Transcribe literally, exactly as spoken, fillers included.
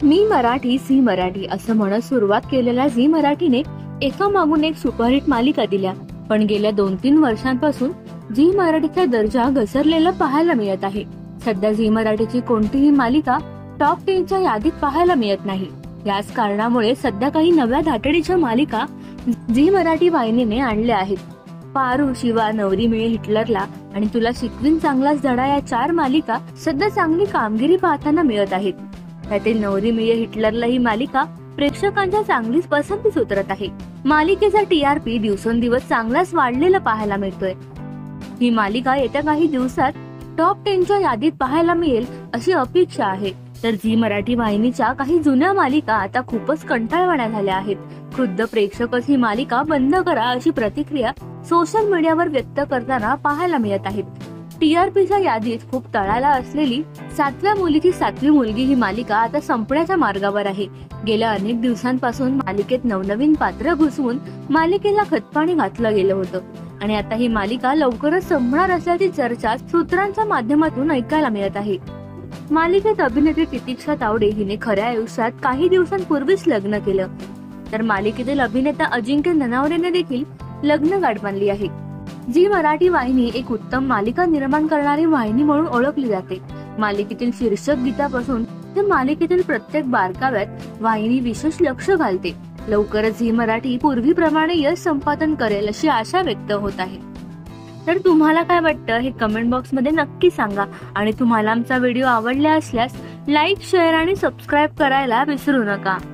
मी Marathi Zee Marathi असं म्हणत सुरुवात केलेल्या झी मराठीने एका मागून एक सुपरहिट मालिका दिल्या, पण गेल्या दोन तीन वर्षांपासून झी मराठीचा दर्जा घसरलेला पाहायला मिळत आहे. सध्या झी मराठीची कोणतीही मालिका टॉप टेनच्या यादीत पाहायला मिळत नाही. याच कारणामुळे सध्या काही नव्या धाटणीच्या मालिका झी मराठी वाहिनीने आणल्या आहेत. पारू, शिवा, नवरी मिळे हिटलरला आणि तुला शिकवीन चांगलाच धडा या चार मालिका सध्या चांगली कामगिरी पाहताना मिळत आहेत. त्यातील नवरी मिळे हिटलरला ही मालिका प्रेक्षकांच्या चांगलीच पसंतीस उतरत आहे. मालिकेचा टी आर पी दिवसेंदिवस चांगलाच वाढलेला पाहायला मिळतोय. ही मालिका येत्या काही दिवसात टॉप टेनच्या यादीत पाहायला मिळेल अशी अपेक्षा आहे. तर झी मराठी वाहिनीच्या काही जुन्या मालिका आता खूपच कंटाळवाण्या झाल्या आहेत. खुद्द प्रेक्षकच ही मालिका बंद करा अशी प्रतिक्रिया सोशल मीडियावर व्यक्त करताना पाहायला मिळत आहेत. टीआरपीच्या यादीत खूप तळाला असलेली सातव्या मुलीची सातवी मुलगी ही मालिका आता संपण्याच्या मार्गावर आहे. गेल्या अनेक दिवसांपासून मालिकेत नवनवीन पात्र घुसवून मालिकेला खतपाणी घातलं गेलं होतं आणि आता ही मालिका लवकरच संपणार असल्याची चर्चा सूत्रांच्या माध्यमातून ऐकायला मिळत आहे. मालिकेत अभिनेत्री तितिक्षा तावडे हिने खऱ्या आयुष्यात काही दिवसांपूर्वीच लग्न केलं, तर मालिकेतील अभिनेता अजिंक्य ननावरेने देखील लग्न गाठ बांधली आहे. झी मराठी वाहिनी एक उत्तम मालिका निर्माण करणारी वाहिनी म्हणून ओळखली जाते. मालिकेतील शीर्षक गीतापासून ते मालिकेतील प्रत्येक बारकाव्यात वाहिनी विशेष लक्ष घालते. लवकरच झी मराठी पूर्वीप्रमाणे यश संपादन करेल अशी आशा व्यक्त होत आहे. तर तुम्हाला काय वाटतं हे कमेंट बॉक्स मध्ये नक्की सांगा आणि तुम्हाला आमचा व्हिडिओ आवडला असल्यास लाईक, शेअर आणि सबस्क्राईब करायला विसरू नका.